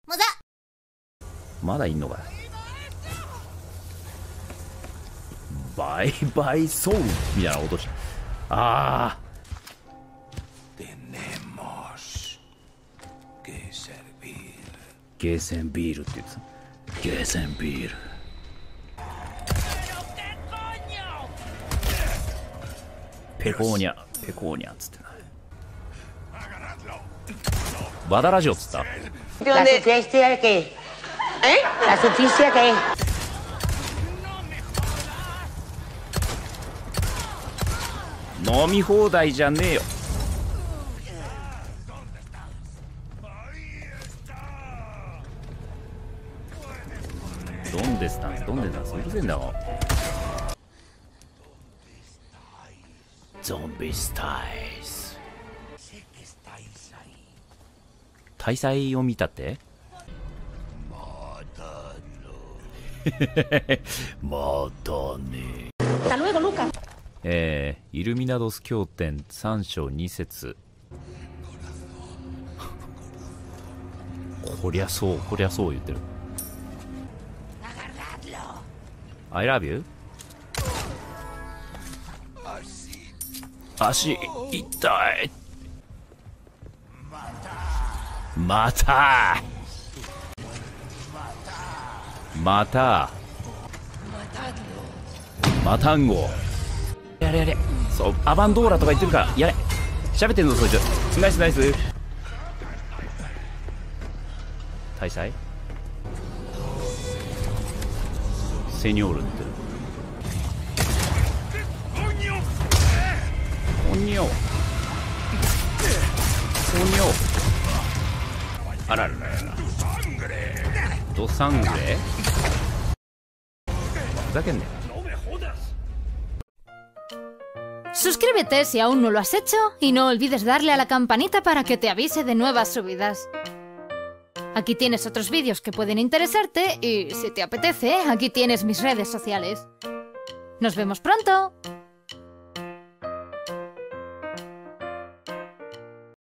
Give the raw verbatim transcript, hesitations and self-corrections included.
まだいんのか。バイバイソウルみたいな音した。ああ。ゲーセンビールって言ってた。ゲーセンビール。ペコーニャペコーニャっつってな。バダラジオっつった。 La justicia que. ¿Eh? La justicia que. 飲み放題じゃねえよ。ドンデスタンスドンデスタンスうるせえんだろ。ゾンビスタイス大祭を見たって。またね。えー、イルミナドス経典さん章に節。こりゃそうこりゃそう言ってる。I love you。 足痛い。またまたマタンゴ。やれやれ。そうアバンドーラとか言ってるからやれ。喋ってんぞそいつ。ナイスナイス。大祭セニョールってる。オニョオニョあららららドサングレふざけんね。 Suscríbete si aún no lo has hecho y no olvides darle a la campanita para que te avise de nuevas subidas. Aquí tienes otros vídeos que pueden interesarte y si te apetece, aquí tienes mis redes sociales. ¡Nos vemos pronto!